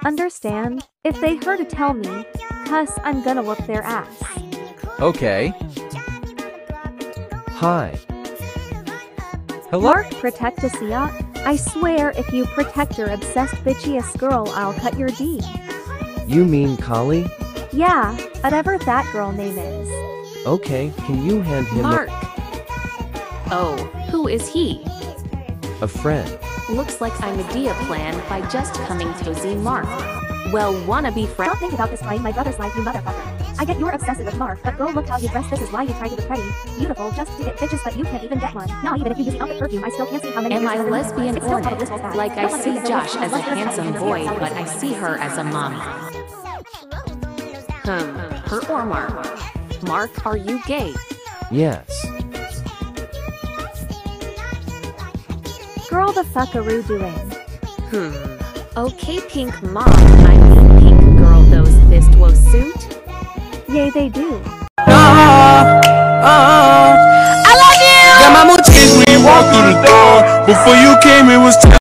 Understand? If they heard to tell me, cuss, I'm gonna whoop their ass. Okay. Hi. Hello? Mark protectacia? I swear if you protect your obsessed bitchiest girl, I'll cut your D. You mean Kali? Yeah, whatever that girl name is. Okay, can you hand him Mark. Oh, who is he? a friend? Looks like I'm a dia plan by just coming to see Mark. Well, wanna be friend? Don't think about this time, my brother's life, you motherfucker. I get you're obsessive with Mark, but girl, look how you dress. This is why you try to look pretty, beautiful, just to get bitches, but you can't even get one. Not even if you use the outfit perfume, I still can't see how many. Am I years lesbian it's or still probably bad. like I Don't wanna see be so Josh much. as a Let's just handsome say boy, it's but I see her as a mom. Her or Mark? Mark, are you gay? Yes. Girl, the fuckaroo doing? Okay, pink mom. I mean pink girl. Those fist wo suit. Yay, they do. I love you. Got my mood changed when you walked through the door. Before you came, it was time.